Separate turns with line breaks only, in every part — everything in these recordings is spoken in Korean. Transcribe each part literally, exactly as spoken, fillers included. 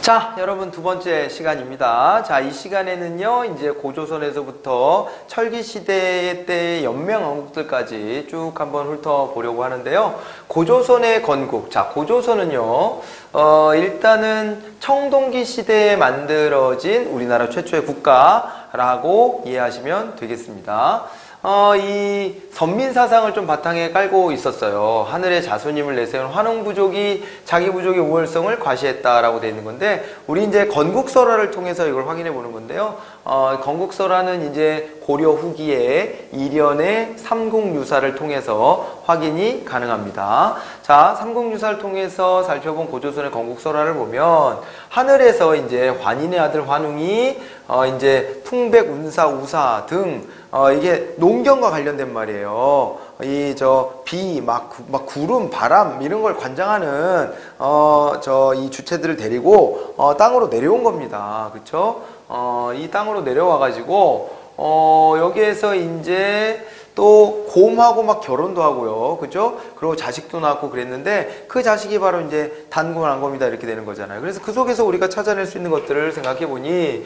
자, 여러분 두 번째 시간입니다. 자, 이 시간에는요, 이제 고조선에서부터 철기시대 때의 연명 왕국들까지 쭉 한번 훑어보려고 하는데요. 고조선의 건국. 자, 고조선은요, 어, 일단은 청동기 시대에 만들어진 우리나라 최초의 국가라고 이해하시면 되겠습니다. 어, 이 선민사상을 좀 바탕에 깔고 있었어요. 하늘의 자손임을 내세운 환웅부족이 자기 부족의 우월성을 과시했다라고 되어 있는 건데, 우리 이제 건국설화를 통해서 이걸 확인해 보는 건데요. 어, 건국설화는 이제 고려 후기에 일연의 삼국유사를 통해서 확인이 가능합니다. 자, 삼국유사를 통해서 살펴본 고조선의 건국설화를 보면, 하늘에서 이제 환인의 아들 환웅이 어, 이제 풍백, 운사, 우사 등 어, 이게 농경과 관련된 말이에요. 이, 저, 비, 막, 막, 구름, 바람, 이런 걸 관장하는, 어, 저, 이 주체들을 데리고, 어, 땅으로 내려온 겁니다. 그쵸? 어, 이 땅으로 내려와가지고, 어, 여기에서 이제, 또 곰하고 막 결혼도 하고요. 그죠? 그리고 자식도 낳고 그랬는데, 그 자식이 바로 이제 단군 왕검이다 이렇게 되는 거잖아요. 그래서 그 속에서 우리가 찾아낼 수 있는 것들을 생각해 보니,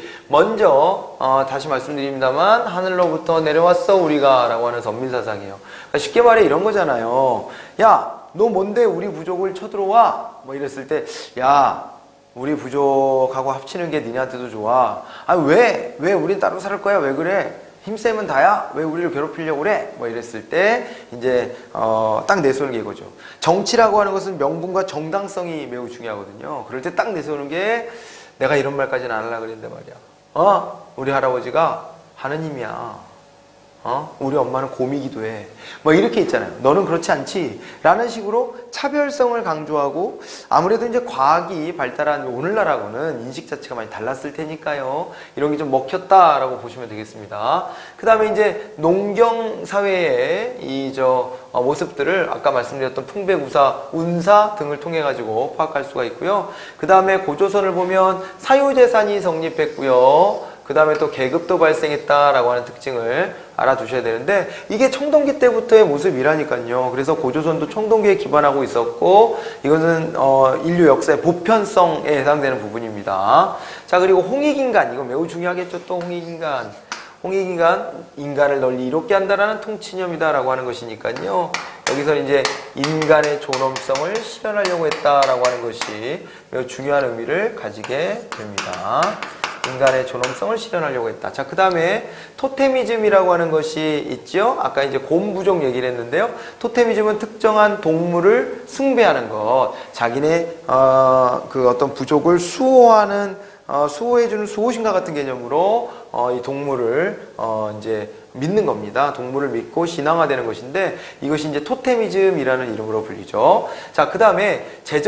먼저 어, 다시 말씀드립니다만, 하늘로부터 내려왔어 우리가 라고 하는 선민사상이에요. 그러니까 쉽게 말해 이런 거잖아요. 야, 너 뭔데 우리 부족을 쳐들어와? 뭐 이랬을 때, 야, 우리 부족하고 합치는 게 니네한테도 좋아. 아, 왜? 왜 우린 따로 살 거야? 왜 그래? 힘세면 다야? 왜 우리를 괴롭히려고 그래? 뭐 이랬을 때 이제 어, 딱 내세우는 게 이거죠. 정치라고 하는 것은 명분과 정당성이 매우 중요하거든요. 그럴 때 딱 내세우는 게, 내가 이런 말까지는 안 하려고 그랬는데 말이야. 어? 우리 할아버지가 하느님이야. 어? 우리 엄마는 곰이기도 해. 뭐 이렇게 있잖아요. 너는 그렇지 않지? 라는 식으로 차별성을 강조하고, 아무래도 이제 과학이 발달한 오늘날하고는 인식 자체가 많이 달랐을 테니까요. 이런 게 좀 먹혔다라고 보시면 되겠습니다. 그 다음에 이제 농경 사회의 이 저 어, 모습들을 아까 말씀드렸던 풍백우사, 운사 등을 통해 가지고 파악할 수가 있고요. 그 다음에 고조선을 보면 사유재산이 성립했고요. 그 다음에 또 계급도 발생했다라고 하는 특징을 알아두셔야 되는데, 이게 청동기 때부터의 모습이라니까요. 그래서 고조선도 청동기에 기반하고 있었고, 이것은 어, 인류 역사의 보편성에 해당되는 부분입니다. 자, 그리고 홍익인간, 이거 매우 중요하겠죠. 또 홍익인간. 홍익인간, 인간을 널리 이롭게 한다라는 통치념이다라고 하는 것이니까요. 여기서 이제 인간의 존엄성을 실현하려고 했다라고 하는 것이 매우 중요한 의미를 가지게 됩니다. 인간의 존엄성을 실현하려고 했다. 자, 그 다음에 토테미즘이라고 하는 것이 있죠. 아까 이제 곰부족 얘기를 했는데요. 토테미즘은 특정한 동물을 숭배하는 것, 자기네 어, 그 어떤 부족을 수호하는 어, 수호해주는 수호신과 같은 개념으로 어, 이 동물을 어, 이제 믿는 겁니다. 동물을 믿고 신앙화되는 것인데, 이것이 이제 토테미즘이라는 이름으로 불리죠. 자, 그 다음에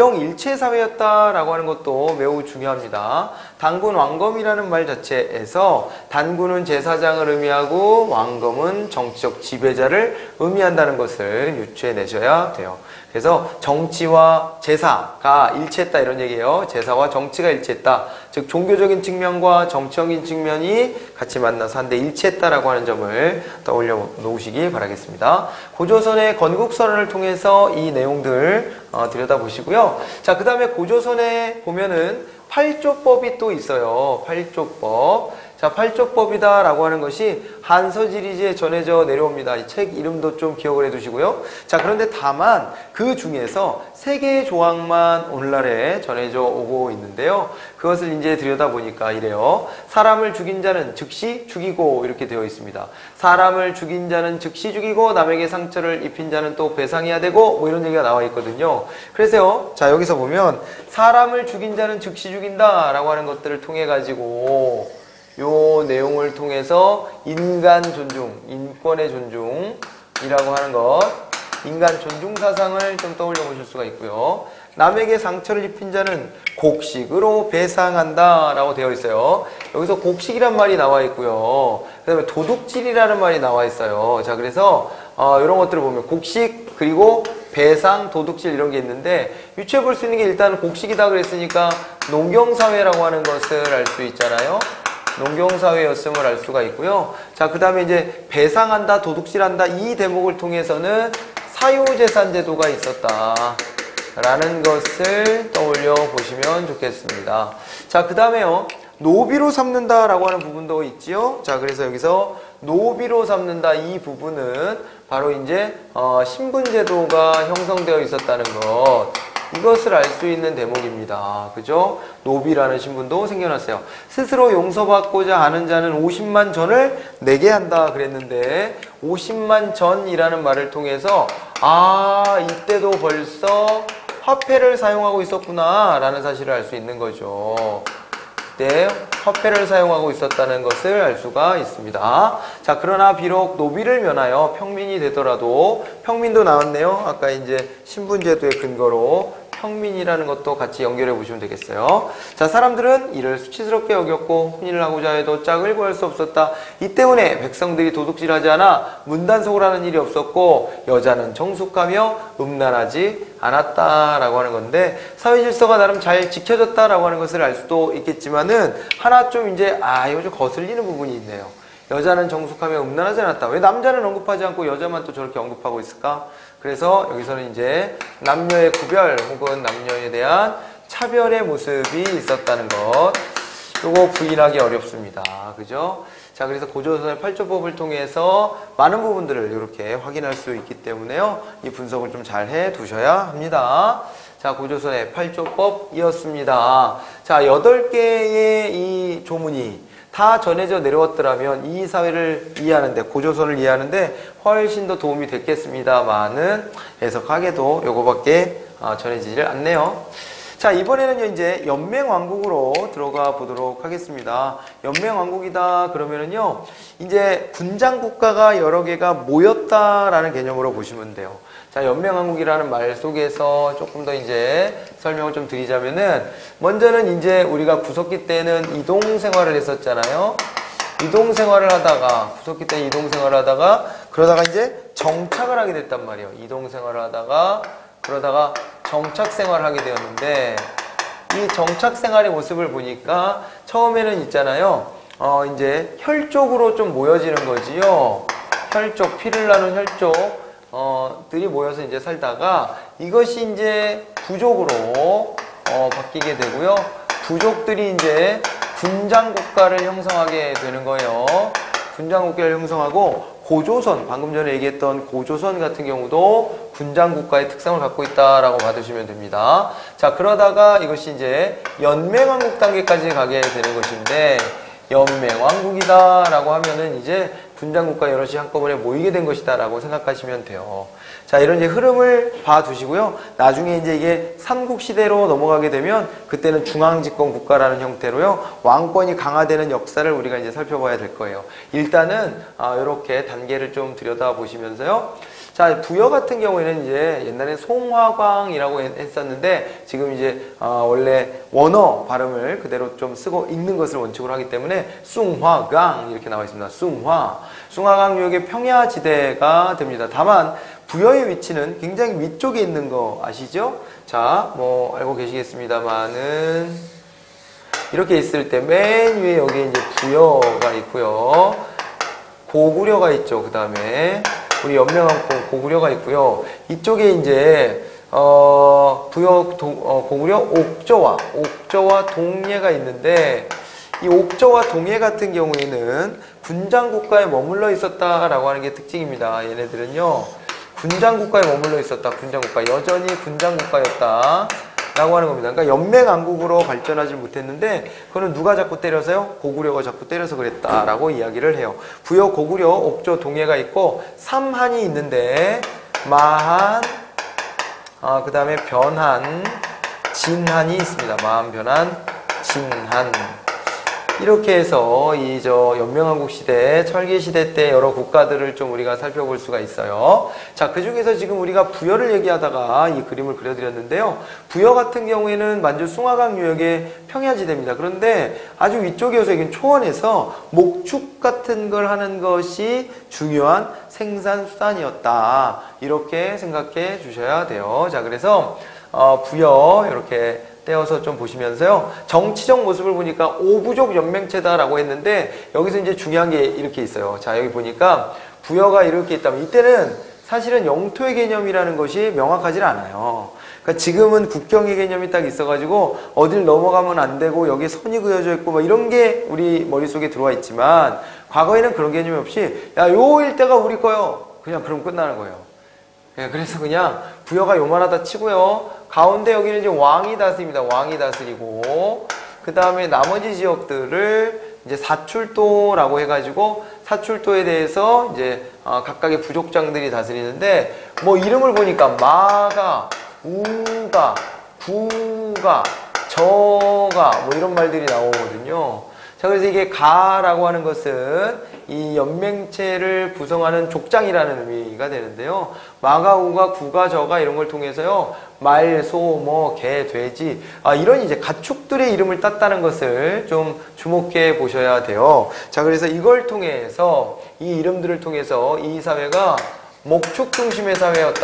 재정일체사회였다라고 하는 것도 매우 중요합니다. 단군 왕검이라는 말 자체에서 단군은 제사장을 의미하고 왕검은 정치적 지배자를 의미한다는 것을 유추해내셔야 돼요. 그래서 정치와 제사가 일치했다 이런 얘기예요. 제사와 정치가 일치했다. 즉 종교적인 측면과 정치적인 측면이 같이 만나서 한데 일치했다라고 하는 점을 떠올려 놓으시기 바라겠습니다. 고조선의 건국설화를 통해서 이 내용들 어, 들여다보시고요. 자, 그 다음에 고조선에 보면은 팔조법이 또 있어요. 팔조법. 자, 팔조법이다라고 하는 것이 한서지리지에 전해져 내려옵니다. 이 책 이름도 좀 기억을 해두시고요. 자, 그런데 다만 그 중에서 세 개의 조항만 오늘날에 전해져 오고 있는데요. 그것을 이제 들여다보니까 이래요. 사람을 죽인 자는 즉시 죽이고 이렇게 되어 있습니다. 사람을 죽인 자는 즉시 죽이고 남에게 상처를 입힌 자는 또 배상해야 되고 뭐 이런 얘기가 나와 있거든요. 그래서요. 자, 여기서 보면 사람을 죽인 자는 즉시 죽인다라고 하는 것들을 통해 가지고 요 내용을 통해서 인간 존중, 인권의 존중이라고 하는 것, 인간 존중 사상을 좀 떠올려 보실 수가 있고요. 남에게 상처를 입힌 자는 곡식으로 배상한다 라고 되어 있어요. 여기서 곡식이란 말이 나와 있고요. 그 다음에 도둑질이라는 말이 나와 있어요. 자, 그래서 어, 이런 것들을 보면 곡식, 그리고 배상, 도둑질 이런 게 있는데, 유추해 볼 수 있는 게 일단 곡식이다 그랬으니까 농경사회라고 하는 것을 알 수 있잖아요. 농경사회였음을 알 수가 있고요. 자, 그 다음에 이제 배상한다, 도둑질한다 이 대목을 통해서는 사유재산 제도가 있었다. 라는 것을 떠올려 보시면 좋겠습니다. 자, 그 다음에요. 노비로 삼는다 라고 하는 부분도 있지요. 자, 그래서 여기서 노비로 삼는다 이 부분은 바로 이제 어, 신분제도가 형성되어 있었다는 것, 이것을 알 수 있는 대목입니다. 그죠? 노비라는 신분도 생겨났어요. 스스로 용서받고자 하는 자는 오십만 전을 내게 한다 그랬는데, 오십만 전이라는 말을 통해서 아, 이때도 벌써 화폐를 사용하고 있었구나 라는 사실을 알 수 있는 거죠. 그때 화폐를 사용하고 있었다는 것을 알 수가 있습니다. 자, 그러나 비록 노비를 면하여 평민이 되더라도, 평민도 나왔네요. 아까 이제 신분제도의 근거로 평민이라는 것도 같이 연결해 보시면 되겠어요. 자, 사람들은 이를 수치스럽게 여겼고 혼인을 하고자 해도 짝을 구할 수 없었다. 이 때문에 백성들이 도둑질하지 않아 문단속을 하는 일이 없었고 여자는 정숙하며 음란하지 않았다라고 하는 건데, 사회 질서가 나름 잘 지켜졌다라고 하는 것을 알 수도 있겠지만은 하나 좀 이제 아, 이거 좀 거슬리는 부분이 있네요. 여자는 정숙하며 음란하지 않았다. 왜 남자는 언급하지 않고 여자만 또 저렇게 언급하고 있을까? 그래서 여기서는 이제 남녀의 구별 혹은 남녀에 대한 차별의 모습이 있었다는 것, 요거 부인하기 어렵습니다. 그죠? 자, 그래서 고조선의 팔조법을 통해서 많은 부분들을 이렇게 확인할 수 있기 때문에요, 이 분석을 좀 잘 해 두셔야 합니다. 자, 고조선의 팔조법이었습니다. 자, 여덟 개의 이 조문이 다 전해져 내려왔더라면 이 사회를 이해하는데, 고조선을 이해하는데 훨씬 더 도움이 됐겠습니다만은 해석하게도 요거밖에 전해지지를 않네요. 자, 이번에는요 이제 연맹왕국으로 들어가 보도록 하겠습니다. 연맹왕국이다 그러면은요 이제 군장국가가 여러 개가 모였다라는 개념으로 보시면 돼요. 자, 연맹왕국이라는 말 속에서 조금 더 이제 설명을 좀 드리자면은, 먼저는 이제 우리가 구석기 때는 이동 생활을 했었잖아요. 이동 생활을 하다가, 구석기 때 이동 생활을 하다가 그러다가 이제 정착을 하게 됐단 말이에요. 이동 생활을 하다가 그러다가 정착 생활을 하게 되었는데, 이 정착 생활의 모습을 보니까 처음에는 있잖아요. 어, 이제 혈족으로 좀 모여지는 거지요. 혈족, 피를 나눈 혈족. 어, 들이 모여서 이제 살다가 이것이 이제 부족으로 어, 바뀌게 되고요. 부족들이 이제 군장국가를 형성하게 되는 거예요. 군장국가를 형성하고, 고조선, 방금 전에 얘기했던 고조선 같은 경우도 군장국가의 특성을 갖고 있다라고 받으시면 됩니다. 자, 그러다가 이것이 이제 연맹왕국 단계까지 가게 되는 것인데, 연맹왕국이다 라고 하면은 이제 군장국가 여럿이 한꺼번에 모이게 된 것이다 라고 생각하시면 돼요. 자, 이런 이제 흐름을 봐두시고요. 나중에 이제 이게 삼국시대로 넘어가게 되면 그때는 중앙집권 국가라는 형태로요, 왕권이 강화되는 역사를 우리가 이제 살펴봐야 될 거예요. 일단은 아, 이렇게 단계를 좀 들여다보시면서요. 자, 부여 같은 경우에는 이제 옛날에 송화광이라고 했었는데, 지금 이제 어, 원래 원어 발음을 그대로 좀 쓰고 읽는 것을 원칙으로 하기 때문에 숭화강 이렇게 나와 있습니다. 숭화. 숭화강 유역의 평야지대가 됩니다. 다만 부여의 위치는 굉장히 위쪽에 있는 거 아시죠? 자, 뭐 알고 계시겠습니다만은 이렇게 있을 때 맨 위에 여기 이제 부여가 있고요. 고구려가 있죠. 그 다음에 우리 연맹왕국 고구려가 있고요. 이쪽에 이제 어, 부여 도, 어, 고구려 옥저와 옥저와 동예가 있는데, 이 옥저와 동예 같은 경우에는 군장국가에 머물러 있었다라고 하는 게 특징입니다. 얘네들은요 군장국가에 머물러 있었다. 군장국가, 여전히 군장국가였다 라고 하는 겁니다. 그러니까 연맹왕국으로 발전하지 못했는데, 그거는 누가 자꾸 때려서요? 고구려가 자꾸 때려서 그랬다라고 이야기를 해요. 부여, 고구려, 옥조, 동예가 있고 삼한이 있는데, 마한, 아, 그 다음에 변한, 진한이 있습니다. 마한, 변한, 진한. 이렇게 해서 이 저 연맹왕국 시대, 철기 시대 때 여러 국가들을 좀 우리가 살펴볼 수가 있어요. 자, 그 중에서 지금 우리가 부여를 얘기하다가 이 그림을 그려드렸는데요. 부여 같은 경우에는 만주 숭화강 유역의 평야지대입니다. 그런데 아주 위쪽이어서 이건 초원에서 목축 같은 걸 하는 것이 중요한 생산수단이었다. 이렇게 생각해 주셔야 돼요. 자, 그래서 어, 부여 이렇게 떼어서 좀 보시면서요. 정치적 모습을 보니까 오부족 연맹체다라고 했는데, 여기서 이제 중요한 게 이렇게 있어요. 자, 여기 보니까 부여가 이렇게 있다면, 이때는 사실은 영토의 개념이라는 것이 명확하지 않아요. 그러니까 지금은 국경의 개념이 딱 있어가지고 어딜 넘어가면 안 되고 여기에 선이 그어져 있고 뭐 이런 게 우리 머릿속에 들어와 있지만 과거에는 그런 개념이 없이 야, 요 일대가 우리 거요. 그냥 그럼 끝나는 거예요. 예, 그래서 그냥 부여가 요만하다 치고요. 가운데 여기는 이제 왕이 다스립니다. 왕이 다스리고 그 다음에 나머지 지역들을 이제 사출도라고 해가지고 사출도에 대해서 이제 어, 각각의 부족장들이 다스리는데 뭐 이름을 보니까 마가, 우가, 구가, 저가 뭐 이런 말들이 나오거든요. 자, 그래서 이게 가라고 하는 것은 이 연맹체를 구성하는 족장이라는 의미가 되는데요. 마가, 우가, 구가, 저가 이런 걸 통해서요. 말, 소, 뭐, 개, 돼지 아, 이런 이제 가축들의 이름을 땄다는 것을 좀 주목해 보셔야 돼요. 자, 그래서 이걸 통해서 이 이름들을 통해서 이 사회가 목축 중심의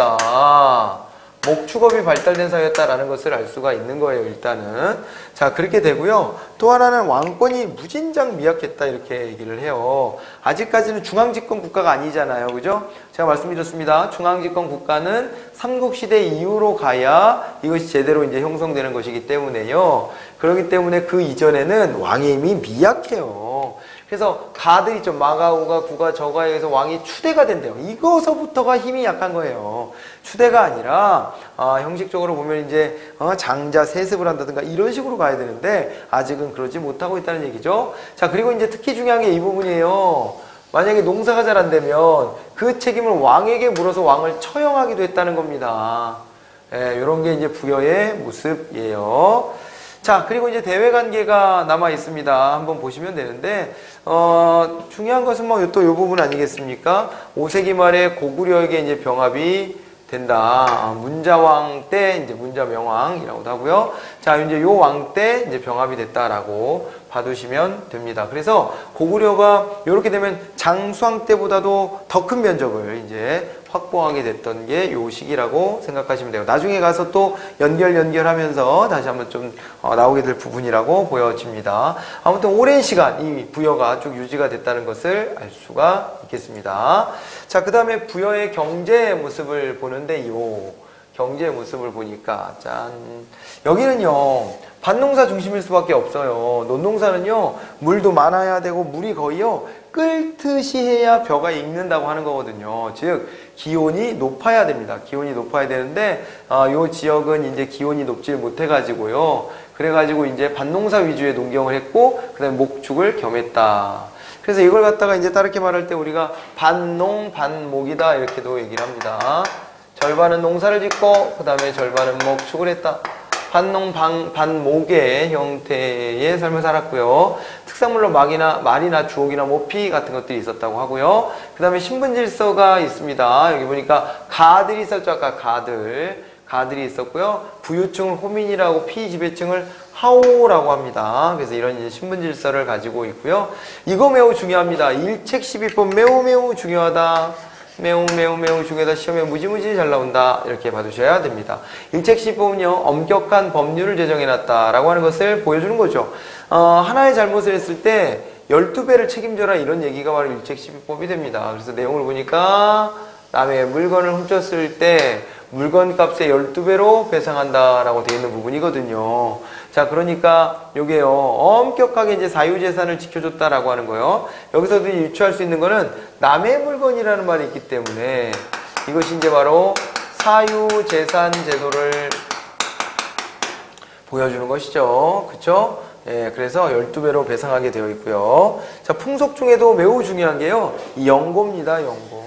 사회였다. 목축업이 발달된 사회였다라는 것을 알 수가 있는 거예요, 일단은. 자, 그렇게 되고요. 또 하나는 왕권이 무진장 미약했다, 이렇게 얘기를 해요. 아직까지는 중앙집권 국가가 아니잖아요, 그죠? 제가 말씀드렸습니다. 중앙집권 국가는 삼국시대 이후로 가야 이것이 제대로 이제 형성되는 것이기 때문에요. 그렇기 때문에 그 이전에는 왕의 힘이 미약해요. 그래서 가들 있죠. 마가, 우가, 구가, 저가에 의해서 왕이 추대가 된대요. 이거서부터가 힘이 약한 거예요. 추대가 아니라 어, 형식적으로 보면 이제 어, 장자 세습을 한다든가 이런 식으로 가야 되는데 아직은 그러지 못하고 있다는 얘기죠. 자, 그리고 이제 특히 중요한 게 이 부분이에요. 만약에 농사가 잘 안 되면 그 책임을 왕에게 물어서 왕을 처형하기도 했다는 겁니다. 예, 이런 게 이제 부여의 모습이에요. 자, 그리고 이제 대외 관계가 남아 있습니다. 한번 보시면 되는데, 어, 중요한 것은 뭐 또 요 부분 아니겠습니까? 오 세기 말에 고구려에게 이제 병합이 된다. 아, 문자왕 때 이제 문자명왕이라고도 하고요. 자, 이제 요 왕 때 이제 병합이 됐다라고 봐두시면 됩니다. 그래서 고구려가 이렇게 되면 장수왕 때보다도 더 큰 면적을 이제 확보하게 됐던 게 요 시기라고 생각하시면 돼요. 나중에 가서 또 연결 연결하면서 다시 한번 좀 어, 나오게 될 부분이라고 보여집니다. 아무튼 오랜 시간 이 부여가 쭉 유지가 됐다는 것을 알 수가 있겠습니다. 자, 그 다음에 부여의 경제 모습을 보는데요. 경제 모습을 보니까 짠, 여기는요 밭농사 중심일 수밖에 없어요. 논농사는요 물도 많아야 되고 물이 거의요 끓듯이 해야 벼가 익는다고 하는 거거든요. 즉 기온이 높아야 됩니다. 기온이 높아야 되는데 어, 요 지역은 이제 기온이 높지 못해 가지고요. 그래 가지고 이제 밭농사 위주의 농경을 했고 그다음에 목축을 겸했다. 그래서 이걸 갖다가 이제 다르게 말할 때 우리가 반농 반목이다 이렇게도 얘기를 합니다. 절반은 농사를 짓고 그 다음에 절반은 목축을 했다. 반농 반, 반목의 형태의 삶을 살았고요. 특산물로 막이나 말이나 주옥이나 모피 같은 것들이 있었다고 하고요. 그 다음에 신분질서가 있습니다. 여기 보니까 가들이 있었죠. 아까 가들 가들이 있었고요. 부유층을 호민이라고 피지배층을 하오라고 합니다. 그래서 이런 이제 신분질서를 가지고 있고요. 이거 매우 중요합니다. 일책십이법 매우 매우 중요하다. 매우 매우 매우 중요하다. 시험에 무지무지 잘 나온다. 이렇게 봐두셔야 됩니다. 일책십이법은요 엄격한 법률을 제정해놨다라고 하는 것을 보여주는 거죠. 어, 하나의 잘못을 했을 때 열두 배를 책임져라 이런 얘기가 바로 일책십이법이 됩니다. 그래서 내용을 보니까 남의 물건을 훔쳤을 때 물건 값의 열두 배로 배상한다라고 되어 있는 부분이거든요. 자, 그러니까 요게요 엄격하게 이제 사유재산을 지켜줬다라고 하는 거예요. 여기서도 유추할 수 있는 거는 남의 물건이라는 말이 있기 때문에 이것이 이제 바로 사유재산 제도를 보여주는 것이죠. 그쵸? 예, 그래서 열두 배로 배상하게 되어 있고요. 자, 풍속 중에도 매우 중요한 게요 이 영고입니다. 영고.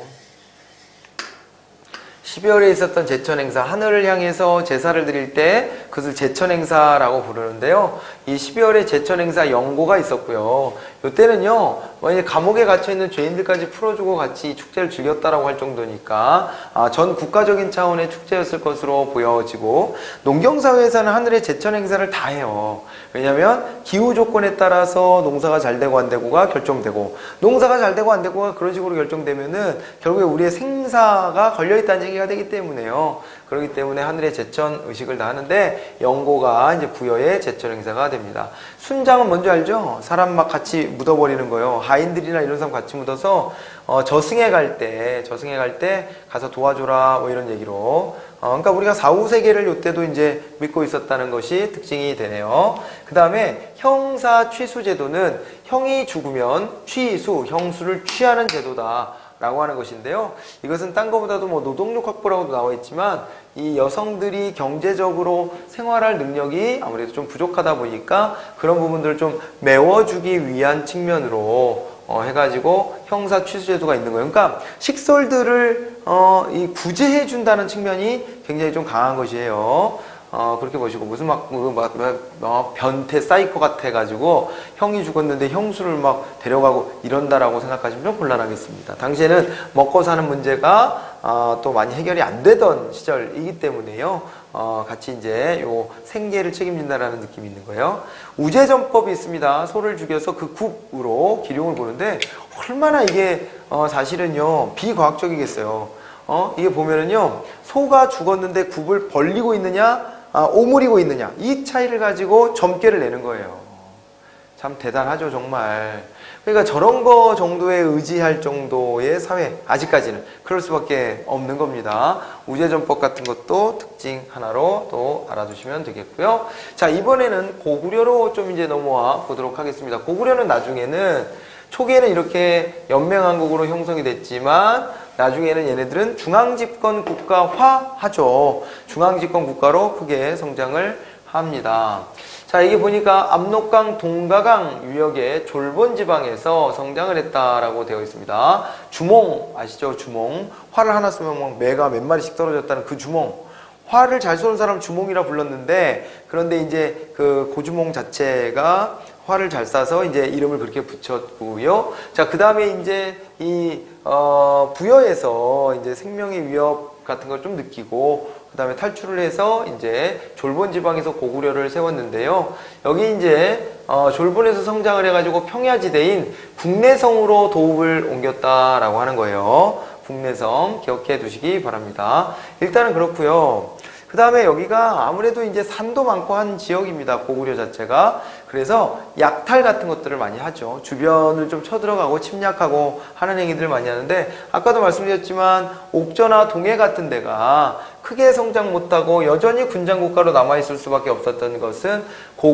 십이월에 있었던 제천행사, 하늘을 향해서 제사를 드릴 때 그것을 제천행사라고 부르는데요. 이 십이월에 제천행사 영고가 있었고요. 이때는요, 만약에 감옥에 갇혀있는 죄인들까지 풀어주고 같이 축제를 즐겼다라고 할 정도니까 아, 전 국가적인 차원의 축제였을 것으로 보여지고 농경사회에서는 하늘의 제천행사를 다 해요. 왜냐하면 기후 조건에 따라서 농사가 잘 되고 안 되고가 결정되고 농사가 잘 되고 안 되고가 그런 식으로 결정되면은 결국에 우리의 생사가 걸려있다는 얘기가 되기 때문에요. 그렇기 때문에 하늘의 제천 의식을 다 하는데 때 영고가 이제 부여의 제철 행사가 됩니다. 순장은 뭔지 알죠? 사람 막 같이 묻어버리는 거요. 하인들이나 이런 사람 같이 묻어서 어, 저승에 갈 때, 저승에 갈 때 가서 도와줘라 뭐 이런 얘기로. 어, 그러니까 우리가 사후세계를 이때도 이제 믿고 있었다는 것이 특징이 되네요. 그 다음에 형사 취수 제도는 형이 죽으면 취수, 형수를 취하는 제도다. 라고 하는 것인데요. 이것은 딴 거보다도 뭐 노동력 확보라고도 나와 있지만 이 여성들이 경제적으로 생활할 능력이 아무래도 좀 부족하다 보니까 그런 부분들을 좀 메워주기 위한 측면으로 어, 해가지고 형사 취수제도가 있는 거예요. 그러니까 식솔들을 어, 이 구제해 준다는 측면이 굉장히 좀 강한 것이에요. 어, 그렇게 보시고, 무슨 막, 막, 막, 어, 변태 사이코 같아가지고, 형이 죽었는데 형수를 막 데려가고 이런다라고 생각하시면 좀 곤란하겠습니다. 당시에는 먹고 사는 문제가, 어, 또 많이 해결이 안 되던 시절이기 때문에요. 어, 같이 이제 요 생계를 책임진다라는 느낌이 있는 거예요. 우제전법이 있습니다. 소를 죽여서 그 굽으로 기룡을 보는데, 얼마나 이게, 어, 사실은요, 비과학적이겠어요. 어, 이게 보면은요, 소가 죽었는데 굽을 벌리고 있느냐, 아, 오므리고 있느냐, 이 차이를 가지고 점괘를 내는 거예요. 참 대단하죠, 정말. 그러니까 저런 거 정도에 의지할 정도의 사회, 아직까지는 그럴 수밖에 없는 겁니다. 우제전법 같은 것도 특징 하나로 또 알아두시면 되겠고요. 자, 이번에는 고구려로 좀 이제 넘어와 보도록 하겠습니다. 고구려는 나중에는 초기에는 이렇게 연맹왕국으로 형성이 됐지만 나중에는 얘네들은 중앙집권 국가화하죠. 중앙집권 국가로 크게 성장을 합니다. 자, 이게 보니까 압록강, 동가강 유역의 졸본 지방에서 성장을 했다라고 되어 있습니다. 주몽 아시죠? 주몽. 활을 하나 쓰면 뭐 매가 몇 마리씩 떨어졌다는 그 주몽. 활을 잘 쏘는 사람 주몽이라 불렀는데, 그런데 이제 그 고주몽 자체가 활을 잘 쏴서 이제 이름을 그렇게 붙였고요. 자, 그 다음에 이제 이, 어, 부여에서 이제 생명의 위협 같은 걸 좀 느끼고, 그 다음에 탈출을 해서 이제 졸본 지방에서 고구려를 세웠는데요. 여기 이제, 어, 졸본에서 성장을 해가지고 평야지대인 국내성으로 도읍을 옮겼다라고 하는 거예요. 국내성 기억해 두시기 바랍니다. 일단은 그렇고요. 그 다음에 여기가 아무래도 이제 산도 많고 한 지역입니다. 고구려 자체가. 그래서 약탈 같은 것들을 많이 하죠. 주변을 좀 쳐들어가고 침략하고 하는 행위들을 많이 하는데, 아까도 말씀드렸지만 옥저나 동해 같은 데가 크게 성장 못하고 여전히 군장국가로 남아있을 수밖에 없었던 것은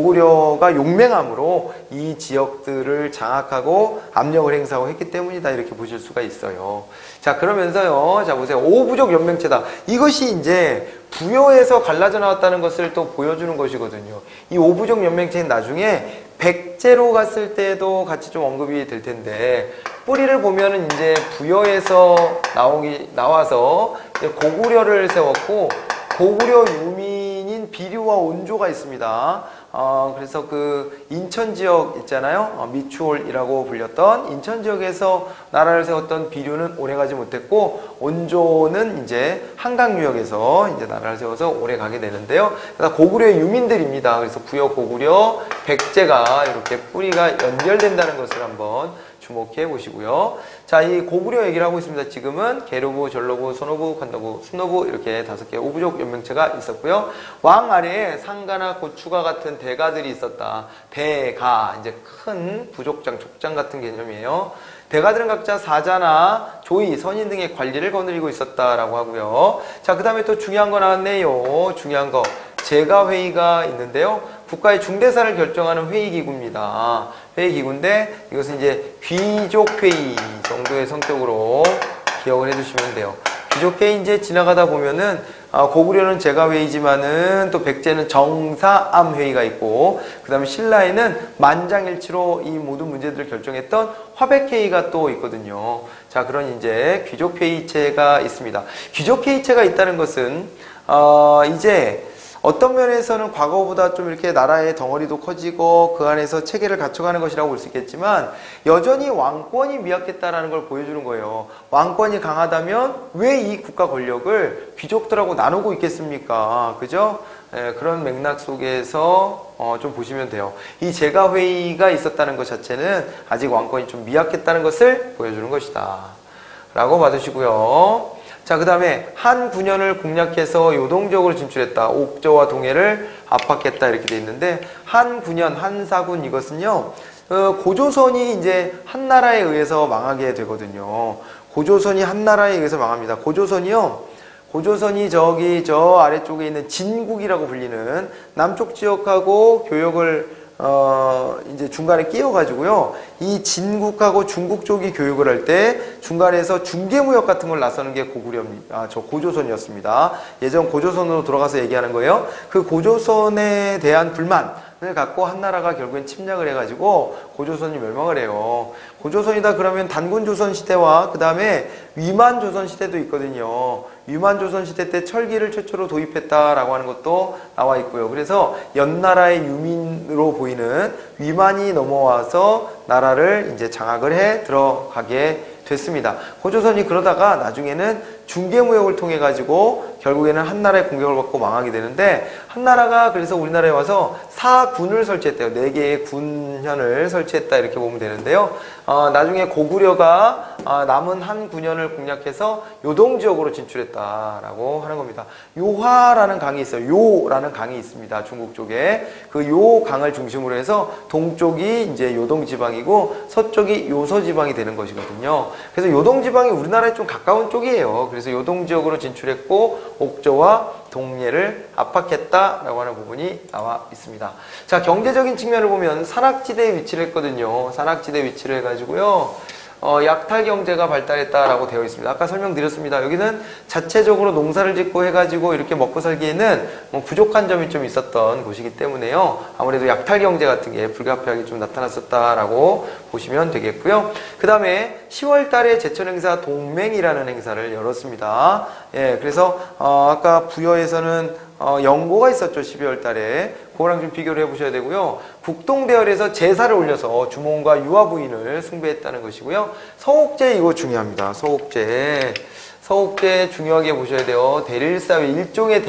고구려가 용맹함으로 이 지역들을 장악하고 압력을 행사하고 했기 때문이다, 이렇게 보실 수가 있어요. 자, 그러면서요, 자 보세요. 오부족 연맹체다. 이것이 이제 부여에서 갈라져 나왔다는 것을 또 보여주는 것이거든요. 이 오부족 연맹체는 나중에 백제로 갔을 때도 같이 좀 언급이 될 텐데, 뿌리를 보면은 이제 부여에서 나오기, 나와서 이제 고구려를 세웠고, 고구려 유민인 비류와 온조가 있습니다. 어, 그래서 그 인천 지역 있잖아요. 어, 미추홀이라고 불렸던 인천 지역에서 나라를 세웠던 비류는 오래가지 못했고, 온조는 이제 한강 유역에서 이제 나라를 세워서 오래 가게 되는데요. 그래서 고구려의 유민들입니다. 그래서 부여, 고구려, 백제가 이렇게 뿌리가 연결된다는 것을 한번 주목해 보시고요. 자, 이 고구려 얘기를 하고 있습니다. 지금은 계로부, 전로부, 손오부, 관노부, 순노부 이렇게 다섯 개의 오부족 연맹체가 있었고요. 왕 아래에 상가나 고추가 같은 대가들이 있었다. 대가, 이제 큰 부족장, 족장 같은 개념이에요. 대가들은 각자 사자나 조위, 선인 등의 관리를 거느리고 있었다라고 하고요. 자, 그 다음에 또 중요한 거 나왔네요. 중요한 거. 제가회의가 있는데요. 국가의 중대사를 결정하는 회의기구입니다. 회의기구인데 이것은 이제 귀족회의 정도의 성격으로 기억을 해주시면 돼요. 귀족회의 이제 지나가다 보면은 고구려는 제가회의지만은 또 백제는 정사암회의가 있고, 그 다음에 신라에는 만장일치로 이 모든 문제들을 결정했던 화백회의가 또 있거든요. 자, 그런 이제 귀족회의체가 있습니다. 귀족회의체가 있다는 것은 어 이제 어떤 면에서는 과거보다 좀 이렇게 나라의 덩어리도 커지고 그 안에서 체계를 갖춰가는 것이라고 볼 수 있겠지만, 여전히 왕권이 미약했다라는 걸 보여주는 거예요. 왕권이 강하다면 왜 이 국가 권력을 귀족들하고 나누고 있겠습니까? 그죠? 예, 그런 맥락 속에서 어, 좀 보시면 돼요. 이 제가회의가 있었다는 것 자체는 아직 왕권이 좀 미약했다는 것을 보여주는 것이다 라고 받으시고요. 자, 그 다음에 한 구 년을 공략해서 요동지역으로 진출했다. 옥저와 동해를 압박했다. 이렇게 돼 있는데, 한 구 년, 한 사군 이것은요, 어, 고조선이 이제 한 나라에 의해서 망하게 되거든요. 고조선이 한 나라에 의해서 망합니다. 고조선이요, 고조선이 저기 저 아래쪽에 있는 진국이라고 불리는 남쪽 지역하고 교역을 어 이제 중간에 끼워가지고요, 이 진국하고 중국 쪽이 교역을 할 때 중간에서 중개무역 같은 걸 나서는 게 고구려입니다. 아, 저 고조선이었습니다. 예전 고조선으로 돌아가서 얘기하는 거예요. 그 고조선에 대한 불만을 갖고 한나라가 결국엔 침략을 해가지고 고조선이 멸망을 해요. 고조선이다 그러면 단군조선 시대와 그 다음에 위만조선 시대도 있거든요. 위만조선 시대 때 철기를 최초로 도입했다라고 하는 것도 나와 있고요. 그래서 연나라의 유민으로 보이는 위만이 넘어와서 나라를 이제 장악을 해 들어가게 됐습니다. 고조선이 그러다가 나중에는 중개무역을 통해 가지고 결국에는 한나라의 공격을 받고 망하게 되는데, 한나라가 그래서 우리나라에 와서 사군을 설치했대요. 네 개의 군현을 설치했다 이렇게 보면 되는데요. 어, 나중에 고구려가 어, 남은 한 군현을 공략해서 요동지역으로 진출했다라고 하는 겁니다. 요화라는 강이 있어요. 요라는 강이 있습니다. 중국 쪽에. 그 요 강을 중심으로 해서 동쪽이 이제 요동지방이고 서쪽이 요서지방이 되는 것이거든요. 그래서 요동지방이 우리나라에 좀 가까운 쪽이에요. 그래서 요동지역으로 진출했고 옥저와 동예를 압박했다라고 하는 부분이 나와 있습니다. 자, 경제적인 측면을 보면 산악지대에 위치를 했거든요. 산악지대에 위치를 해가지고요, 어, 약탈 경제가 발달했다라고 되어 있습니다. 아까 설명드렸습니다. 여기는 자체적으로 농사를 짓고 해가지고 이렇게 먹고 살기에는 뭐 부족한 점이 좀 있었던 곳이기 때문에요, 아무래도 약탈 경제 같은 게 불가피하게 좀 나타났었다라고 보시면 되겠고요. 그 다음에 시월 달에 제천 행사 동맹이라는 행사를 열었습니다. 예, 그래서 어, 아까 부여에서는 어, 연고가 있었죠. 십이월 달에. 그거랑 좀 비교를 해보셔야 되고요. 국동대열에서 제사를 올려서 주몽과 유아 부인을 숭배했다는 것이고요. 서옥제 이거 중요합니다. 서옥제. 서옥제 중요하게 보셔야 돼요. 대릴사위, 일종의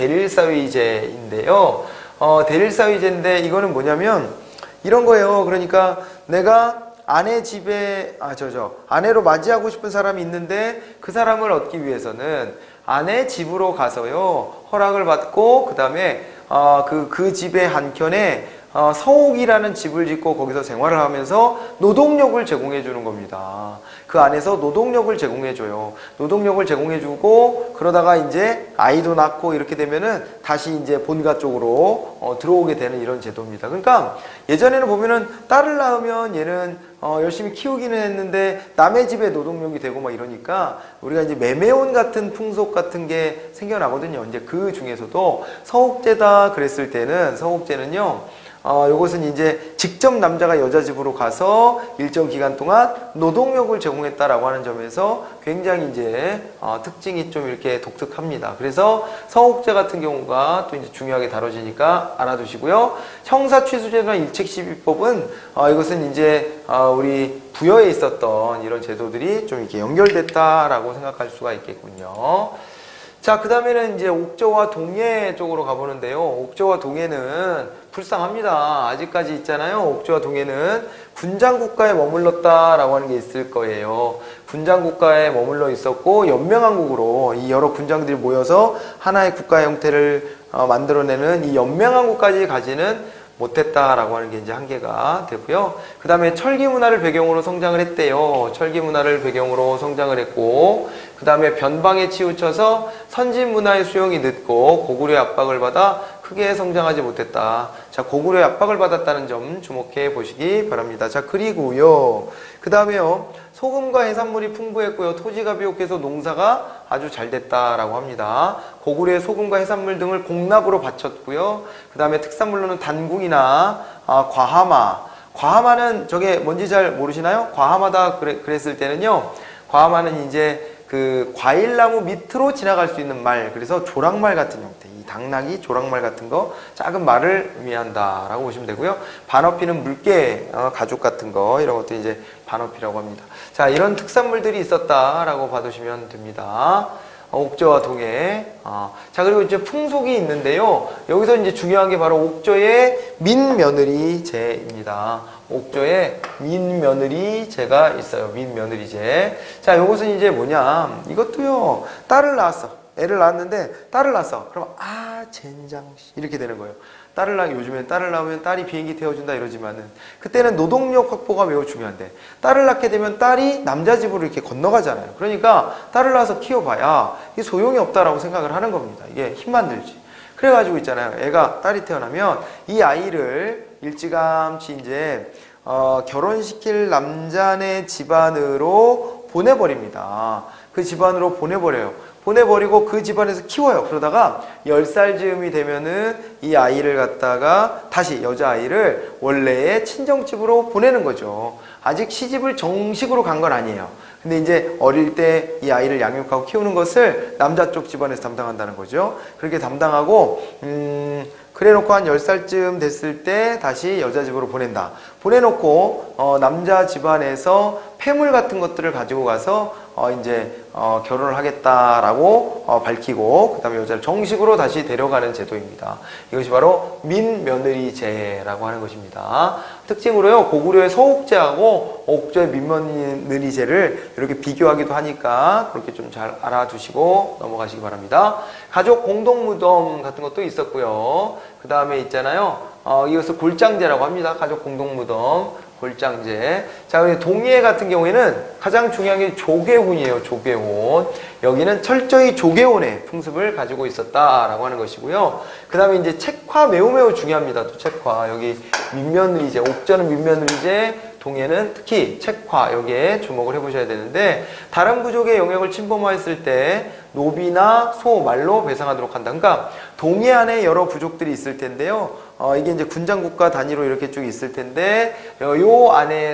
대릴사위제인데요. 어, 대릴사위제인데 이거는 뭐냐면 이런 거예요. 그러니까 내가 아내 집에, 아, 저, 저, 아내로 맞이하고 싶은 사람이 있는데 그 사람을 얻기 위해서는 아내 집으로 가서요, 허락을 받고, 그 다음에, 어, 그, 그 집의 한켠에, 어, 서옥이라는 집을 짓고 거기서 생활을 하면서 노동력을 제공해 주는 겁니다. 그 안에서 노동력을 제공해 줘요. 노동력을 제공해 주고, 그러다가 이제 아이도 낳고 이렇게 되면은 다시 이제 본가 쪽으로 어, 들어오게 되는 이런 제도입니다. 그러니까 예전에는 보면은 딸을 낳으면 얘는 어, 열심히 키우기는 했는데 남의 집에 노동력이 되고 막 이러니까 우리가 이제 매매원 같은 풍속 같은 게 생겨나거든요. 이제 그 중에서도 서옥제다 그랬을 때는, 서옥제는요, 어, 요것은 이제 직접 남자가 여자 집으로 가서 일정 기간 동안 노동력을 제공했다라고 하는 점에서 굉장히 이제 어, 특징이 좀 이렇게 독특합니다. 그래서 서옥제 같은 경우가 또 이제 중요하게 다뤄지니까 알아두시고요. 형사취수제도나 일책시비법은 어, 이것은 이제 어, 우리 부여에 있었던 이런 제도들이 좀 이렇게 연결됐다라고 생각할 수가 있겠군요. 자, 그 다음에는 이제 옥저와 동해 쪽으로 가보는데요. 옥저와 동해는 불쌍합니다. 아직까지 있잖아요. 옥저와 동해는 군장국가에 머물렀다라고 하는 게 있을 거예요. 군장국가에 머물러 있었고 연명왕국으로 이 여러 군장들이 모여서 하나의 국가 형태를 어, 만들어내는 이 연명왕국까지 가지는 못했다라고 하는 게 이제 한계가 되고요. 그 다음에 철기 문화를 배경으로 성장을 했대요. 철기 문화를 배경으로 성장을 했고, 그 다음에 변방에 치우쳐서 선진 문화의 수용이 늦고 고구려의 압박을 받아 크게 성장하지 못했다. 자, 고구려의 압박을 받았다는 점 주목해 보시기 바랍니다. 자, 그리고요, 그 다음에요, 소금과 해산물이 풍부했고요, 토지가 비옥해서 농사가 아주 잘 됐다라고 합니다. 고구려의 소금과 해산물 등을 공납으로 바쳤고요. 그 다음에 특산물로는 단궁이나 아, 과하마. 과하마는 저게 뭔지 잘 모르시나요? 과하마다 그래, 그랬을 때는요, 과하마는 이제 그 과일나무 밑으로 지나갈 수 있는 말, 그래서 조랑말 같은 형태, 이 당나귀 조랑말 같은 거, 작은 말을 의미한다라고 보시면 되고요. 반어피는 물개, 어, 가죽 같은 거, 이런 것도 이제 반어피라고 합니다. 자, 이런 특산물들이 있었다라고 봐두시면 됩니다. 어, 옥저와 동해. 아, 자, 그리고 이제 풍속이 있는데요. 여기서 이제 중요한 게 바로 옥저의 민며느리제입니다. 옥저에 민며느리제가 있어요. 민며느리제. 자, 요것은 이제 뭐냐. 이것도요. 딸을 낳았어. 애를 낳았는데 딸을 낳았어. 그럼 아 젠장 이렇게 되는 거예요. 딸을 낳 요즘엔 딸을 낳으면 딸이 비행기 태워준다 이러지만은 그때는 노동력 확보가 매우 중요한데 딸을 낳게 되면 딸이 남자 집으로 이렇게 건너가잖아요. 그러니까 딸을 낳아서 키워봐야 이게 소용이 없다라고 생각을 하는 겁니다. 이게 힘만 들지. 그래가지고 있잖아요. 애가 딸이 태어나면 이 아이를 일찌감치 이제 어, 결혼시킬 남자네 집안으로 보내버립니다. 그 집안으로 보내버려요. 보내버리고 그 집안에서 키워요. 그러다가 열 살 즈음이 되면은 이 아이를 갖다가 다시 여자아이를 원래의 친정집으로 보내는 거죠. 아직 시집을 정식으로 간 건 아니에요. 근데 이제 어릴 때 이 아이를 양육하고 키우는 것을 남자 쪽 집안에서 담당한다는 거죠. 그렇게 담당하고 음 그래 놓고 한 열 살쯤 됐을 때 다시 여자 집으로 보낸다. 보내놓고 어 남자 집안에서 폐물 같은 것들을 가지고 가서 어 이제 어 결혼을 하겠다라고 어 밝히고 그 다음에 여자를 정식으로 다시 데려가는 제도입니다. 이것이 바로 민며느리제라고 하는 것입니다. 특징으로요, 고구려의 서옥제하고 옥저의 민며느리제를 이렇게 비교하기도 하니까 그렇게 좀 잘 알아두시고 넘어가시기 바랍니다. 가족 공동무덤 같은 것도 있었고요. 그 다음에 있잖아요. 어, 이것을 골장제라고 합니다. 가족 공동무덤, 골장제. 자, 그리고 동예 같은 경우에는 가장 중요한 게 조계혼이에요. 조계혼. 여기는 철저히 조계혼의 풍습을 가지고 있었다라고 하는 것이고요. 그 다음에 이제 책화 매우 매우 중요합니다. 또 책화. 여기 민며느리제, 옥저는 민며느리제, 동해는 특히 책화, 여기에 주목을 해보셔야 되는데, 다른 부족의 영역을 침범하였을 때 노비나 소, 말로 배상하도록 한다. 그러니까 동해 안에 여러 부족들이 있을 텐데요. 어, 이게 이제 군장국가 단위로 이렇게 쭉 있을 텐데, 어, 요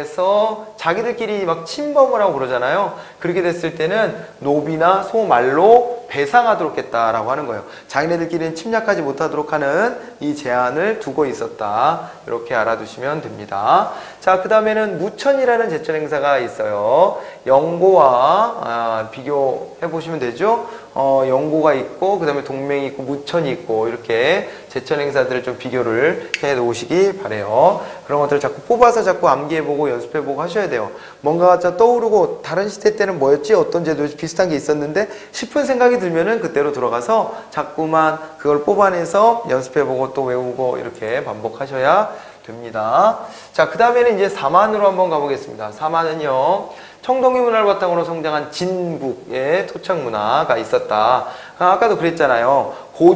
안에서 자기들끼리 막 침범을 하고 그러잖아요. 그렇게 됐을 때는 노비나 소, 말로 배상하도록 했다라고 하는 거예요. 자기네들끼리는 침략하지 못하도록 하는 이 제한을 두고 있었다. 이렇게 알아두시면 됩니다. 자, 그 다음에는 무천이라는 제천 행사가 있어요. 영고와 아, 비교해 보시면 되죠. 어, 영고가 있고 그 다음에 동맹이 있고 무천이 있고 이렇게 제천 행사들을 좀 비교를 해 놓으시기 바래요. 그런 것들을 자꾸 뽑아서 자꾸 암기해보고 연습해보고 하셔야 돼요. 뭔가가 떠오르고 다른 시대 때는 뭐였지? 어떤 제도 비슷한 게 있었는데 싶은 생각이 들면은 그때로 들어가서 자꾸만 그걸 뽑아내서 연습해보고 또 외우고 이렇게 반복하셔야 됩니다. 자, 그 다음에는 이제 사만으로 한번 가보겠습니다. 사만은요, 청동기 문화를 바탕으로 성장한 진국의 토착 문화가 있었다. 아, 아까도 그랬잖아요.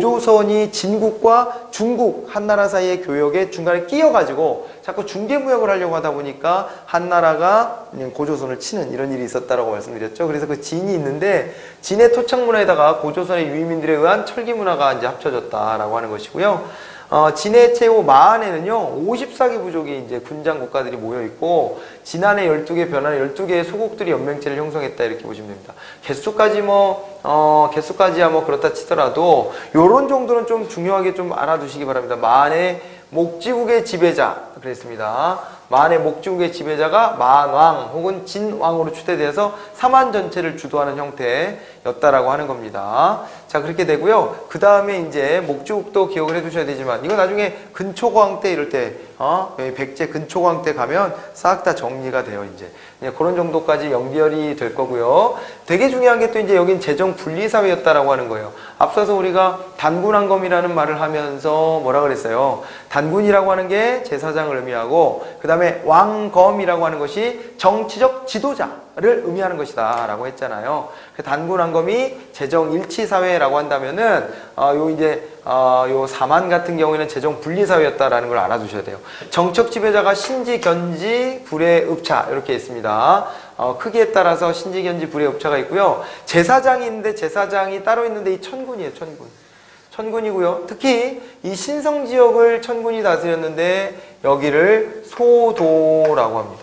고조선이 진국과 중국 한나라 사이의 교역에 중간에 끼어가지고 자꾸 중개무역을 하려고 하다 보니까 한나라가 고조선을 치는 이런 일이 있었다라고 말씀드렸죠. 그래서 그 진이 있는데 진의 토착 문화에다가 고조선의 유민들에 의한 철기 문화가 이제 합쳐졌다라고 하는 것이고요. 어, 진해 최후 마안에는요, 오십사 개 부족이 이제 군장 국가들이 모여있고, 진안의 열두 개, 변안의 열두 개의 소국들이 연맹체를 형성했다, 이렇게 보시면 됩니다. 개수까지 뭐, 어, 개수까지야 뭐 그렇다 치더라도, 요런 정도는 좀 중요하게 좀 알아두시기 바랍니다. 마안의 목지국의 지배자, 그랬습니다. 마안의 목지국의 지배자가 마안왕 혹은 진왕으로 추대되어서 사만 전체를 주도하는 형태였다라고 하는 겁니다. 자, 그렇게 되고요. 그 다음에 이제 목지국도 기억을 해두셔야 되지만 이거 나중에 근초광 때 이럴 때 어? 백제 근초광 때 가면 싹 다 정리가 돼요. 이제 그런 정도까지 연결이 될 거고요. 되게 중요한 게 또 이제 여긴 재정 분리 사회였다라고 하는 거예요. 앞서서 우리가 단군왕검이라는 말을 하면서 뭐라 그랬어요? 단군이라고 하는 게 제사장을 의미하고 그 다음에 왕검이라고 하는 것이 정치적 지도자를 의미하는 것이다 라고 했잖아요. 단군왕검이 재정 일치 사회라고 한다면은 어, 요 이제 어, 요 사만 같은 경우에는 재정 분리 사회였다라는 걸 알아두셔야 돼요. 정책 지배자가 신지, 견지, 불의, 읍차 이렇게 있습니다. 어, 크기에 따라서 신지, 견지, 불의, 읍차가 있고요. 제사장이 있는데 제사장이 따로 있는데 이 천군이에요. 천군. 천군이고요. 특히 이 신성 지역을 천군이 다스렸는데 여기를 소도라고 합니다.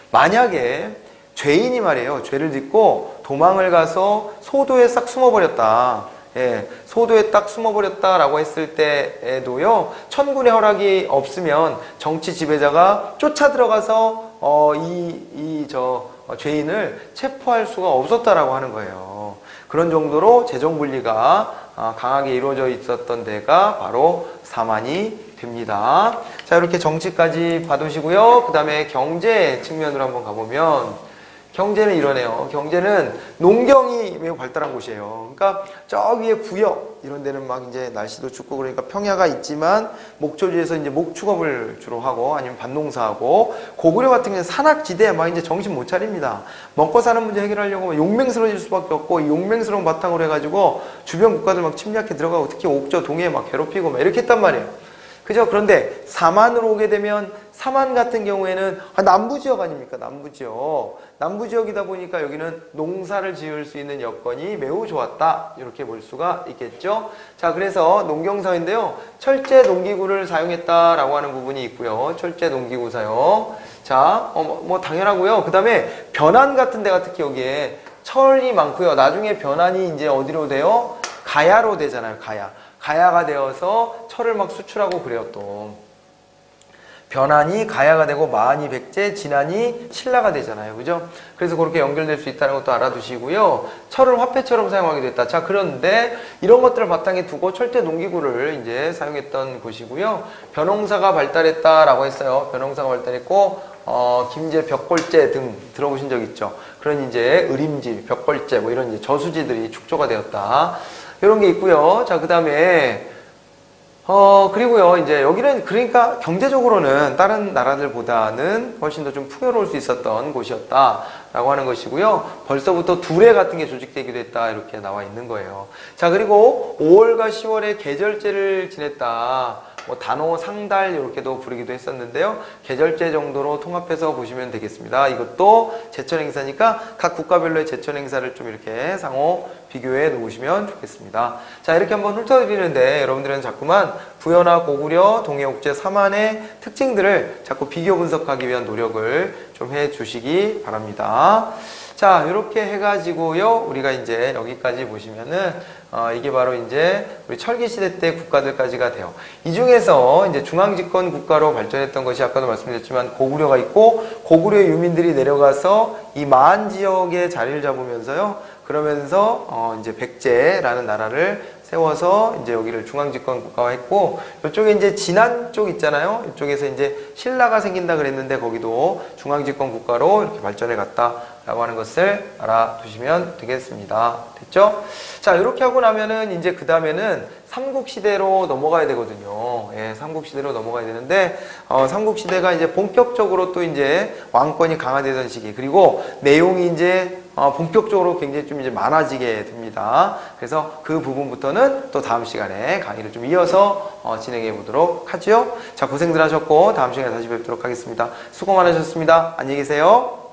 만약에 죄인이 말이에요. 죄를 짓고 도망을 가서 소도에 싹 숨어버렸다. 예, 소도에 딱 숨어버렸다라고 했을 때에도요, 천군의 허락이 없으면 정치 지배자가 쫓아 들어가서 어, 이, 이, 저, 어, 죄인을 체포할 수가 없었다라고 하는 거예요. 그런 정도로 재정 분리가 어, 강하게 이루어져 있었던 데가 바로 사만이 됩니다. 자, 이렇게 정치까지 봐두시고요. 그 다음에 경제 측면으로 한번 가보면 경제는 이러네요. 경제는 농경이 매우 발달한 곳이에요. 그러니까 저 위에 구역 이런 데는 막 이제 날씨도 춥고 그러니까 평야가 있지만 목초지에서 이제 목축업을 주로 하고 아니면 밭농사하고, 고구려 같은 경우는 산악지대에 막 이제 정신 못 차립니다. 먹고 사는 문제 해결하려고 용맹스러워질 수밖에 없고, 이 용맹스러운 바탕으로 해가지고 주변 국가들 막 침략해 들어가고 특히 옥저 동해 막 괴롭히고 막 이렇게 했단 말이에요. 그죠? 그런데 사만으로 오게 되면 사만 같은 경우에는 아, 남부지역 아닙니까? 남부지역. 남부지역이다 보니까 여기는 농사를 지을 수 있는 여건이 매우 좋았다. 이렇게 볼 수가 있겠죠. 자, 그래서 농경사인데요. 철제 농기구를 사용했다라고 하는 부분이 있고요. 철제 농기구 사용. 자, 어, 뭐, 뭐 당연하고요. 그 다음에 변환 같은 데가 특히 여기에 철이 많고요. 나중에 변환이 이제 어디로 돼요? 가야로 되잖아요. 가야. 가야가 되어서 철을 막 수출하고 그래요. 또 변환이 가야가 되고 마한이 백제, 진한이 신라가 되잖아요. 그죠? 그래서 그렇게 연결될 수 있다는 것도 알아두시고요. 철을 화폐처럼 사용하게 됐다. 자, 그런데 이런 것들을 바탕에 두고 철제 농기구를 이제 사용했던 곳이고요. 벼농사가 발달했다라고 했어요. 벼농사가 발달했고 어, 김제, 벽골제 등 들어보신 적 있죠? 그런 이제 의림지, 벽골제 뭐 이런 이제 저수지들이 축조가 되었다. 이런 게 있고요. 자, 그 다음에 어 그리고요, 이제 여기는 그러니까 경제적으로는 다른 나라들보다는 훨씬 더 좀 풍요로울 수 있었던 곳이었다라고 하는 것이고요. 벌써부터 두레 같은 게 조직되기도 했다 이렇게 나와 있는 거예요. 자, 그리고 오월과 시월에 계절제를 지냈다. 뭐 단오, 상달 이렇게도 부르기도 했었는데요. 계절제 정도로 통합해서 보시면 되겠습니다. 이것도 제천 행사니까 각 국가별로의 제천 행사를 좀 이렇게 상호 비교해 놓으시면 좋겠습니다. 자, 이렇게 한번 훑어드리는데 여러분들은 자꾸만 부여나 고구려, 동해옥제, 사만의 특징들을 자꾸 비교 분석하기 위한 노력을 좀 해주시기 바랍니다. 자, 이렇게 해가지고요, 우리가 이제 여기까지 보시면은, 어, 이게 바로 이제 우리 철기시대 때 국가들까지가 돼요. 이 중에서 이제 중앙집권 국가로 발전했던 것이 아까도 말씀드렸지만 고구려가 있고, 고구려의 유민들이 내려가서 이 마한 지역에 자리를 잡으면서요, 그러면서, 어, 이제 백제라는 나라를 세워서 이제 여기를 중앙집권 국가화 했고, 이쪽에 이제 진안 쪽 있잖아요. 이쪽에서 이제 신라가 생긴다 그랬는데 거기도 중앙집권 국가로 이렇게 발전해 갔다라고 하는 것을 알아두시면 되겠습니다. 됐죠? 자, 이렇게 하고 나면은 이제 그 다음에는 삼국시대로 넘어가야 되거든요. 예, 삼국시대로 넘어가야 되는데, 어, 삼국시대가 이제 본격적으로 또 이제 왕권이 강화되던 시기, 그리고 내용이 이제 어, 본격적으로 굉장히 좀 이제 많아지게 됩니다. 그래서 그 부분부터는 또 다음 시간에 강의를 좀 이어서 어, 진행해 보도록 하죠. 자, 고생들 하셨고 다음 시간에 다시 뵙도록 하겠습니다. 수고 많으셨습니다. 안녕히 계세요.